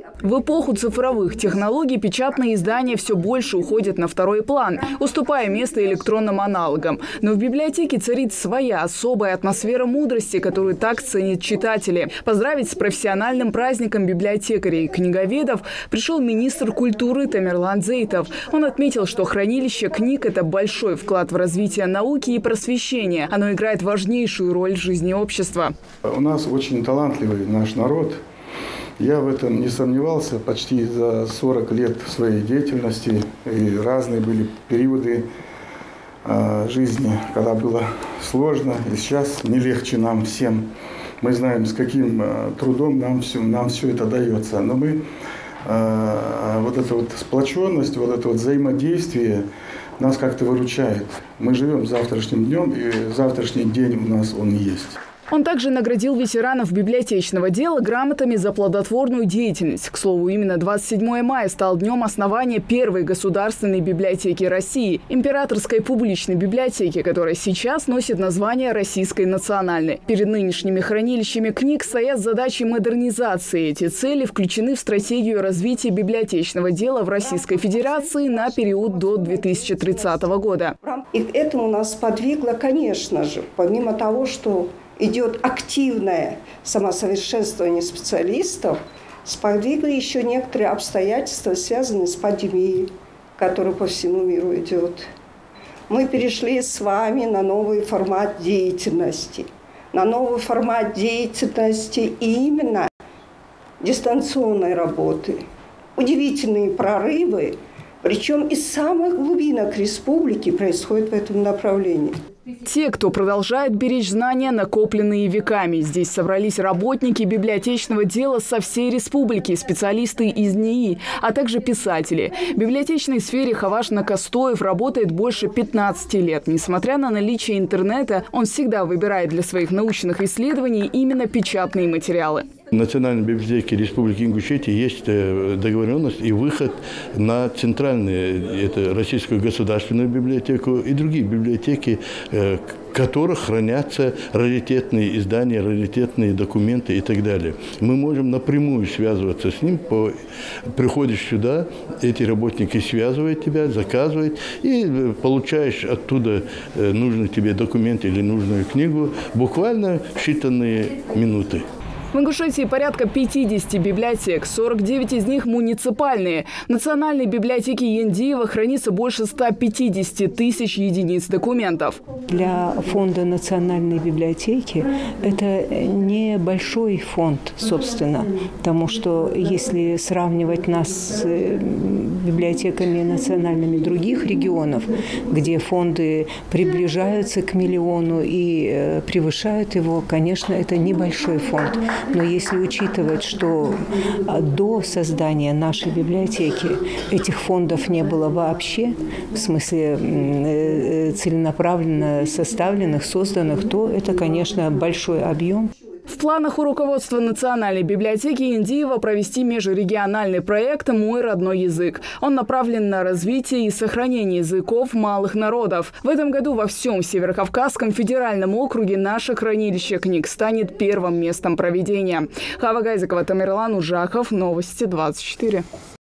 В эпоху цифровых технологий печатные издания все больше уходят на второй план, уступая место электронным аналогам. Но в библиотеке царит своя особая атмосфера мудрости, которую так ценят читатели. Поздравить с профессиональным праздником библиотекарей и книговедов пришел министр культуры Тамерлан Зейтов. Он отметил, что хранилище книг – это большой вклад в развитие науки и просвещения. Оно играет важнейшую роль в жизни общества. У нас очень талантливый наш народ. Я в этом не сомневался почти за 40 лет своей деятельности. И разные были периоды жизни, когда было сложно. И сейчас не легче нам всем. Мы знаем, с каким трудом нам все это дается. Но мы вот эта вот сплоченность, вот это вот взаимодействие нас как-то выручает. Мы живем завтрашним днем, и завтрашний день у нас он есть. Он также наградил ветеранов библиотечного дела грамотами за плодотворную деятельность. К слову, именно 27 мая стал днем основания первой государственной библиотеки России – Императорской публичной библиотеки, которая сейчас носит название Российской национальной. Перед нынешними хранилищами книг стоят задачи модернизации. Эти цели включены в стратегию развития библиотечного дела в Российской Федерации на период до 2030 года. И к этому нас подвигло, конечно же, помимо того, что идет активное самосовершенствование специалистов, сподвигло еще некоторые обстоятельства, связанные с пандемией, которая по всему миру идет. Мы перешли с вами на новый формат деятельности. На новый формат деятельности и именно дистанционной работы. Удивительные прорывы, причем из самых глубинок республики происходят в этом направлении. Те, кто продолжает беречь знания, накопленные веками. Здесь собрались работники библиотечного дела со всей республики, специалисты из НИИ, а также писатели. В библиотечной сфере Хаваш Накастоев работает больше 15 лет. Несмотря на наличие интернета, он всегда выбирает для своих научных исследований именно печатные материалы. В Национальной библиотеке Республики Ингушетия есть договоренность и выход на центральную, это Российскую государственную библиотеку и другие библиотеки, в которых хранятся раритетные издания, раритетные документы и так далее. Мы можем напрямую связываться с ним. Приходишь сюда, эти работники связывают тебя, заказывают, и получаешь оттуда нужный тебе документ или нужную книгу буквально в считанные минуты. В Ингушетии порядка 50 библиотек, 49 из них муниципальные. В Национальной библиотеке Яндиева хранится больше 150 тысяч единиц документов. Для фонда Национальной библиотеки это небольшой фонд, собственно, потому что если сравнивать нас с библиотеками национальными других регионов, где фонды приближаются к миллиону и превышают его, конечно, это небольшой фонд. Но если учитывать, что до создания нашей библиотеки этих фондов не было вообще, в смысле целенаправленно составленных, созданных, то это, конечно, большой объем. В планах у руководства Национальной библиотеки Яндиева провести межрегиональный проект «Мой родной язык». Он направлен на развитие и сохранение языков малых народов. В этом году во всем Северокавказском федеральном округе наше хранилище книг станет первым местом проведения. Хава Гайзекова, Тамерлан Ужахов, Новости 24.